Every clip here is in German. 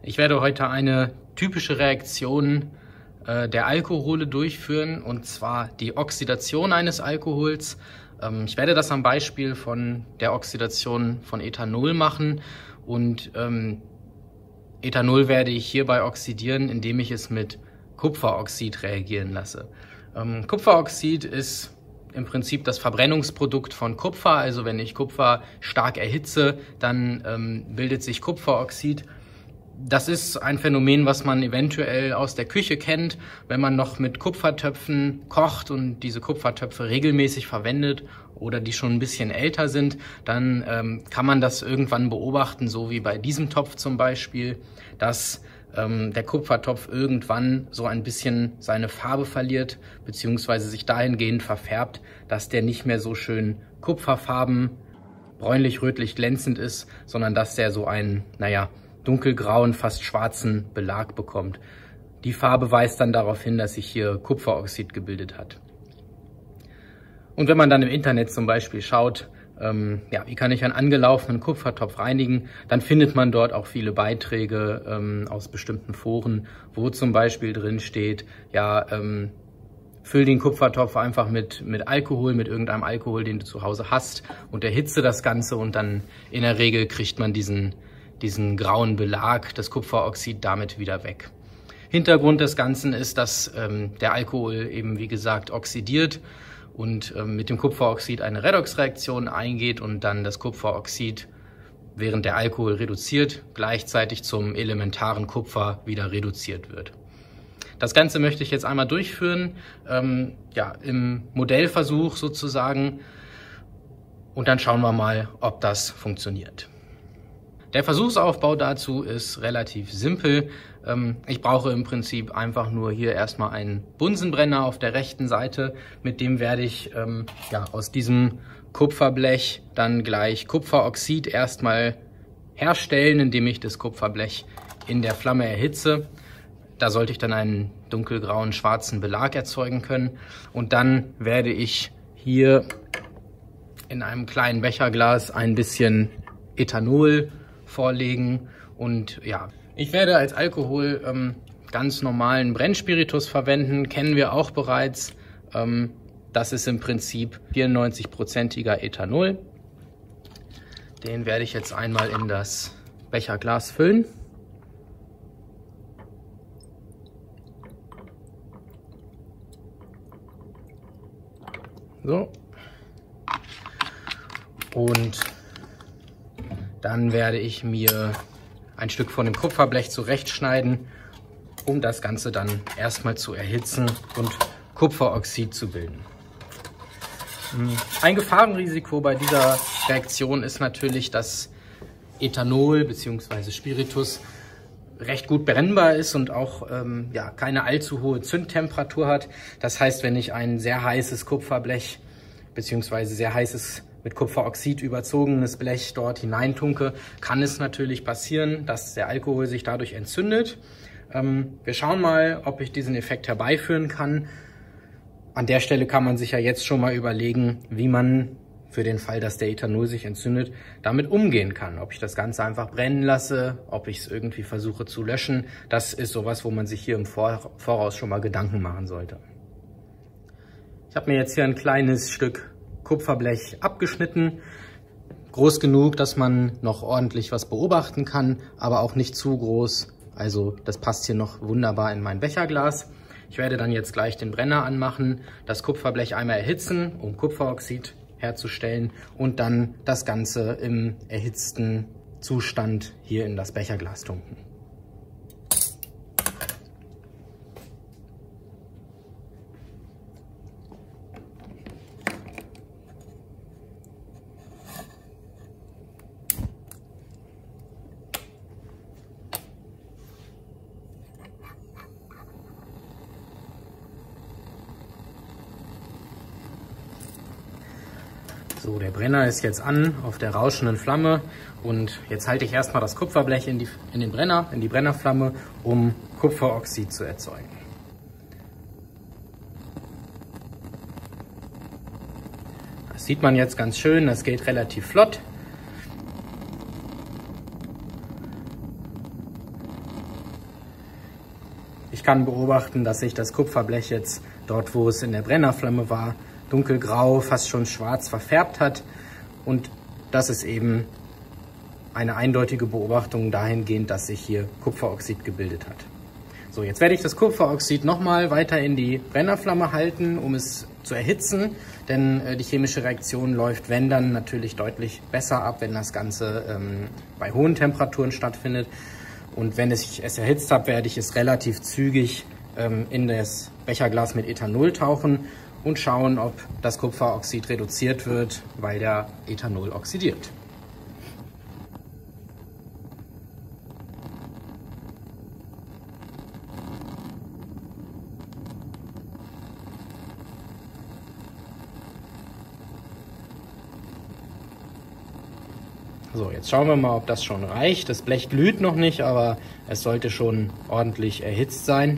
Ich werde heute eine typische Reaktion der Alkohole durchführen, und zwar die Oxidation eines Alkohols. Ich werde das am Beispiel von der Oxidation von Ethanol machen, und Ethanol werde ich hierbei oxidieren, indem ich es mit Kupferoxid reagieren lasse. Kupferoxid ist im Prinzip das Verbrennungsprodukt von Kupfer. Also wenn ich Kupfer stark erhitze, dann bildet sich Kupferoxid. Das ist ein Phänomen, was man eventuell aus der Küche kennt, wenn man noch mit Kupfertöpfen kocht und diese Kupfertöpfe regelmäßig verwendet oder die schon ein bisschen älter sind, dann kann man das irgendwann beobachten, so wie bei diesem Topf zum Beispiel, dass der Kupfertopf irgendwann so ein bisschen seine Farbe verliert, beziehungsweise sich dahingehend verfärbt, dass der nicht mehr so schön kupferfarben, bräunlich-rötlich glänzend ist, sondern dass der so einen, dunkelgrauen, fast schwarzen Belag bekommt. Die Farbe weist dann darauf hin, dass sich hier Kupferoxid gebildet hat. Und wenn man dann im Internet zum Beispiel schaut, wie kann ich einen angelaufenen Kupfertopf reinigen, dann findet man dort auch viele Beiträge aus bestimmten Foren, wo zum Beispiel drin steht, füll den Kupfertopf einfach mit Alkohol, mit irgendeinem Alkohol, den du zu Hause hast, und erhitze das Ganze, und dann in der Regel kriegt man diesen grauen Belag, das Kupferoxid, damit wieder weg. Hintergrund des Ganzen ist, dass der Alkohol eben, wie gesagt, oxidiert und mit dem Kupferoxid eine Redoxreaktion eingeht und dann das Kupferoxid, während der Alkohol reduziert, gleichzeitig zum elementaren Kupfer wieder reduziert wird. Das Ganze möchte ich jetzt einmal durchführen, im Modellversuch sozusagen, und dann schauen wir mal, ob das funktioniert. Der Versuchsaufbau dazu ist relativ simpel. Ich brauche im Prinzip einfach nur hier erstmal einen Bunsenbrenner auf der rechten Seite. Mit dem werde ich aus diesem Kupferblech dann gleich Kupferoxid erstmal herstellen, indem ich das Kupferblech in der Flamme erhitze. Da sollte ich dann einen dunkelgrauen, schwarzen Belag erzeugen können. Und dann werde ich hier in einem kleinen Becherglas ein bisschen Ethanol vorlegen, und ich werde als Alkohol ganz normalen Brennspiritus verwenden, kennen wir auch bereits. Das ist im Prinzip 94%iger Ethanol. Den werde ich jetzt einmal in das Becherglas füllen. So. Und dann werde ich mir ein Stück von dem Kupferblech zurechtschneiden, um das Ganze dann erstmal zu erhitzen und Kupferoxid zu bilden. Ein Gefahrenrisiko bei dieser Reaktion ist natürlich, dass Ethanol bzw. Spiritus recht gut brennbar ist und auch keine allzu hohe Zündtemperatur hat. Das heißt, wenn ich ein sehr heißes Kupferblech bzw. sehr heißes mit Kupferoxid überzogenes Blech dort hineintunke, kann es natürlich passieren, dass der Alkohol sich dadurch entzündet. Wir schauen mal, ob ich diesen Effekt herbeiführen kann. An der Stelle kann man sich ja jetzt schon mal überlegen, wie man für den Fall, dass der Ethanol sich entzündet, damit umgehen kann. Ob ich das Ganze einfach brennen lasse, ob ich es irgendwie versuche zu löschen. Das ist sowas, wo man sich hier im Voraus schon mal Gedanken machen sollte. Ich habe mir jetzt hier ein kleines Stück Kupferblech abgeschnitten, groß genug, dass man noch ordentlich was beobachten kann, aber auch nicht zu groß. Also das passt hier noch wunderbar in mein Becherglas. Ich werde dann jetzt gleich den Brenner anmachen, das Kupferblech einmal erhitzen, um Kupferoxid herzustellen, und dann das Ganze im erhitzten Zustand hier in das Becherglas tunken. So, der Brenner ist jetzt an auf der rauschenden Flamme, und jetzt halte ich erstmal das Kupferblech in die Brennerflamme, um Kupferoxid zu erzeugen. Das sieht man jetzt ganz schön, das geht relativ flott. kann beobachten, dass sich das Kupferblech jetzt dort, wo es in der Brennerflamme war, dunkelgrau, fast schon schwarz verfärbt hat. Und das ist eben eine eindeutige Beobachtung dahingehend, dass sich hier Kupferoxid gebildet hat. So, jetzt werde ich das Kupferoxid nochmal weiter in die Brennerflamme halten, um es zu erhitzen, denn die chemische Reaktion läuft, wenn dann, natürlich deutlich besser ab, wenn das Ganze bei hohen Temperaturen stattfindet. Und wenn ich es erhitzt habe, werde ich es relativ zügig in das Becherglas mit Ethanol tauchen und schauen, ob das Kupferoxid reduziert wird, weil der Ethanol oxidiert. So, jetzt schauen wir mal, ob das schon reicht. Das Blech glüht noch nicht, aber es sollte schon ordentlich erhitzt sein.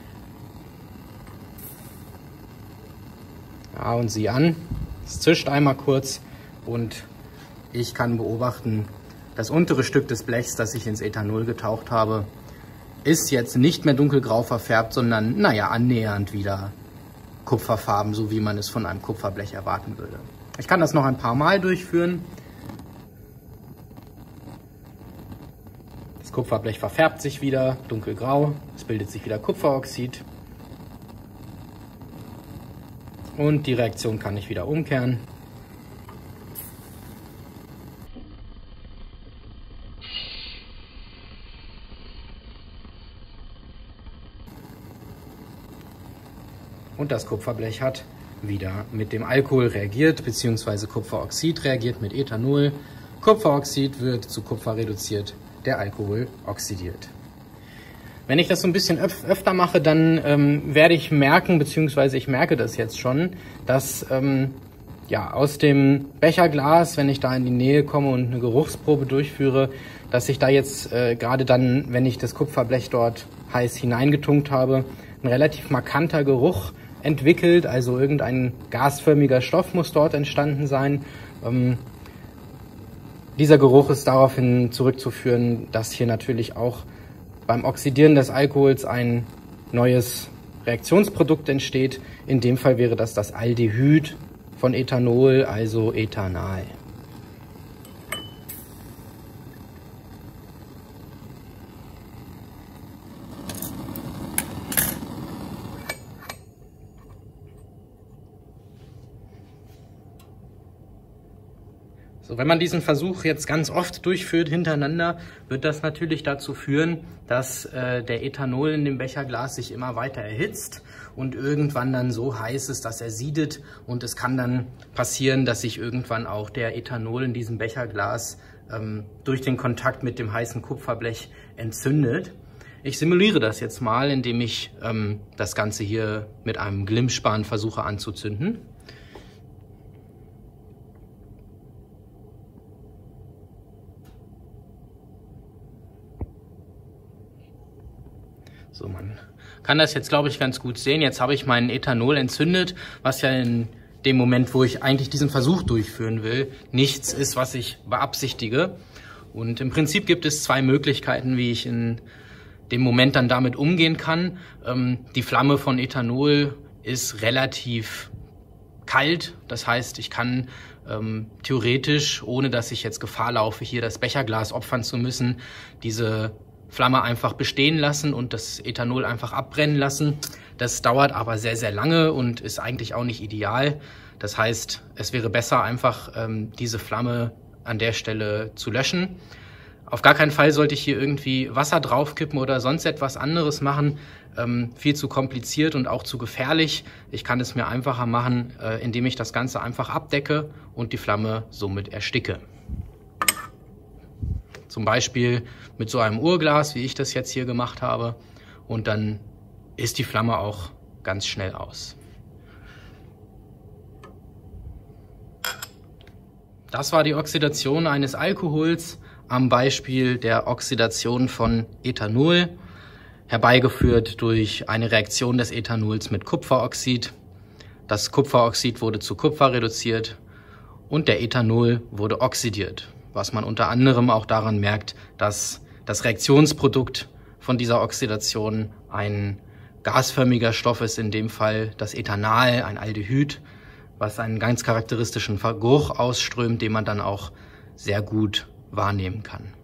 Ja, und sieh an, es zischt einmal kurz und ich kann beobachten, das untere Stück des Blechs, das ich ins Ethanol getaucht habe, ist jetzt nicht mehr dunkelgrau verfärbt, sondern, naja, annähernd wieder kupferfarben, so wie man es von einem Kupferblech erwarten würde. Ich kann das noch ein paar Mal durchführen. Das Kupferblech verfärbt sich wieder dunkelgrau, es bildet sich wieder Kupferoxid und die Reaktion kann ich wieder umkehren. Und das Kupferblech hat wieder mit dem Alkohol reagiert, beziehungsweise Kupferoxid reagiert mit Ethanol. Kupferoxid wird zu Kupfer reduziert, der Alkohol oxidiert. Wenn ich das so ein bisschen öfter mache, dann werde ich merken, beziehungsweise ich merke das jetzt schon, dass ja, aus dem Becherglas, wenn ich da in die Nähe komme und eine Geruchsprobe durchführe, dass ich da jetzt gerade dann, wenn ich das Kupferblech dort heiß hineingetunkt habe, ein relativ markanter Geruch entwickelt, also irgendein gasförmiger Stoff muss dort entstanden sein. Dieser Geruch ist daraufhin zurückzuführen, dass hier natürlich auch beim Oxidieren des Alkohols ein neues Reaktionsprodukt entsteht. In dem Fall wäre das das Aldehyd von Ethanol, also Ethanal. So, wenn man diesen Versuch jetzt ganz oft durchführt hintereinander, wird das natürlich dazu führen, dass der Ethanol in dem Becherglas sich immer weiter erhitzt und irgendwann dann so heiß ist, dass er siedet. Und es kann dann passieren, dass sich irgendwann auch der Ethanol in diesem Becherglas durch den Kontakt mit dem heißen Kupferblech entzündet. Ich simuliere das jetzt mal, indem ich das Ganze hier mit einem Glimmspan versuche anzuzünden. So, man kann das jetzt, glaube ich, ganz gut sehen. Jetzt habe ich meinen Ethanol entzündet, was ja in dem Moment, wo ich eigentlich diesen Versuch durchführen will, nichts ist, was ich beabsichtige. Und im Prinzip gibt es zwei Möglichkeiten, wie ich in dem Moment dann damit umgehen kann. Die Flamme von Ethanol ist relativ kalt. Das heißt, ich kann theoretisch, ohne dass ich jetzt Gefahr laufe, hier das Becherglas opfern zu müssen, diese Flamme einfach bestehen lassen und das Ethanol einfach abbrennen lassen. Das dauert aber sehr, sehr lange und ist eigentlich auch nicht ideal. Das heißt, es wäre besser, einfach diese Flamme an der Stelle zu löschen. Auf gar keinen Fall sollte ich hier irgendwie Wasser draufkippen oder sonst etwas anderes machen. Viel zu kompliziert und auch zu gefährlich. Ich kann es mir einfacher machen, indem ich das Ganze einfach abdecke und die Flamme somit ersticke. Zum Beispiel mit so einem Urglas, wie ich das jetzt hier gemacht habe. Und dann ist die Flamme auch ganz schnell aus. Das war die Oxidation eines Alkohols am Beispiel der Oxidation von Ethanol, herbeigeführt durch eine Reaktion des Ethanols mit Kupferoxid. Das Kupferoxid wurde zu Kupfer reduziert und der Ethanol wurde oxidiert, was man unter anderem auch daran merkt, dass das Reaktionsprodukt von dieser Oxidation ein gasförmiger Stoff ist in dem Fall das Ethanal, ein Aldehyd, was einen ganz charakteristischen Geruch ausströmt, den man dann auch sehr gut wahrnehmen kann.